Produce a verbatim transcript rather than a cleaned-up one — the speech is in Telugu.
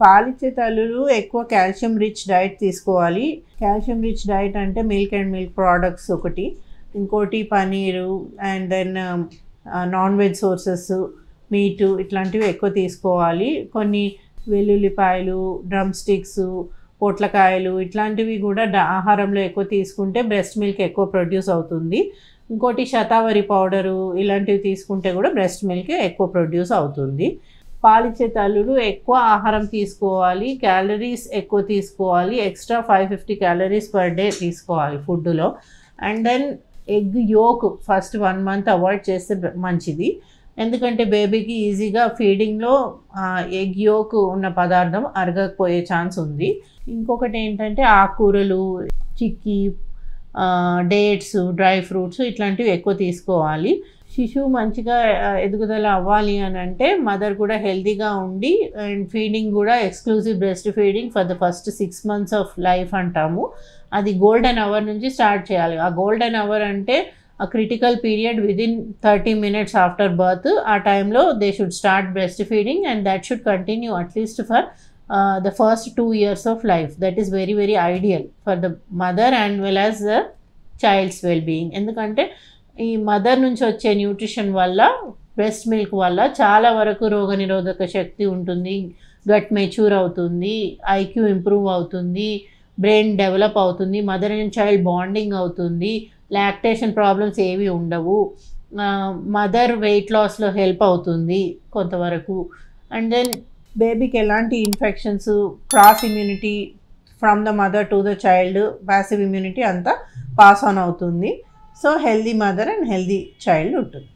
పాలిచ్చే తల్లులు ఎక్కువ కాల్షియం రిచ్ డైట్ తీసుకోవాలి. కాల్షియం రిచ్ డైట్ అంటే మిల్క్ అండ్ మిల్క్ ప్రోడక్ట్స్ ఒకటి, ఇంకోటి paneer and then non veg sources, meat ఇట్లాంటివి ఎక్కువ తీసుకోవాలి. కొన్ని వెల్లుల్లిపాయలు, డ్రమ్ స్టిక్స్, పొట్లకాయలు ఇట్లాంటివి కూడా ఆహారంలో ఎక్కువ తీసుకుంటే బ్రెస్ట్ మిల్క్ ఎక్కువ ప్రొడ్యూస్ అవుతుంది. ఇంకోటి శతావరి పౌడరు ఇలాంటివి తీసుకుంటే కూడా బ్రెస్ట్ మిల్క్ ఎక్కువ ప్రొడ్యూస్ అవుతుంది. పాలిచ్చే తల్లులు ఎక్కువ ఆహారం తీసుకోవాలి, క్యాలరీస్ ఎక్కువ తీసుకోవాలి, extra five fifty calories per day తీసుకోవాలి ఫుడ్లో. And then egg yolk first one month avoid చేస్తే మంచిది, ఎందుకంటే బేబీకి ఈజీగా ఫీడింగ్లో ఎగ్ యోక్ ఉన్న పదార్థం అరగకపోయే ఛాన్స్ ఉంది. ఇంకొకటి ఏంటంటే ఆకుకూరలు, చిక్కీ, డేట్స్, డ్రై ఫ్రూట్స్ ఇట్లాంటివి ఎక్కువ తీసుకోవాలి. శిశువు మంచిగా ఎదుగుదల అవ్వాలి అని అంటే మదర్ కూడా హెల్తీగా ఉండి, అండ్ ఫీడింగ్ కూడా exclusive breast feeding for the first six months of life అంటాము. అది గోల్డెన్ అవర్ నుంచి స్టార్ట్ చేయాలి. ఆ గోల్డెన్ అవర్ అంటే ఆ critical period within thirty minutes after birth. ఆ టైంలో they should start breast feeding and that should continue at least for the first two years of life. That is very very ideal for the mother and well as the child's well being. ఎందుకంటే ఈ మదర్ నుంచి వచ్చే న్యూట్రిషన్ వల్ల, బ్రెస్ట్ మిల్క్ వల్ల చాలా వరకు రోగనిరోధక శక్తి ఉంటుంది, గట్ మెచ్యూర్ అవుతుంది, ఐక్యూ ఇంప్రూవ్ అవుతుంది, బ్రెయిన్ డెవలప్ అవుతుంది, మదర్ అండ్ చైల్డ్ బాండింగ్ అవుతుంది, లాక్టేషన్ ప్రాబ్లమ్స్ ఏవి ఉండవు, మదర్ వెయిట్ లాస్లో హెల్ప్ అవుతుంది కొంతవరకు. అండ్ దెన్ బేబీకి ఎలాంటి infections, cross immunity from the mother to the child, passive immunity అంతా పాస్ ఆన్ అవుతుంది. So healthy mother and healthy child ఉంటుంది.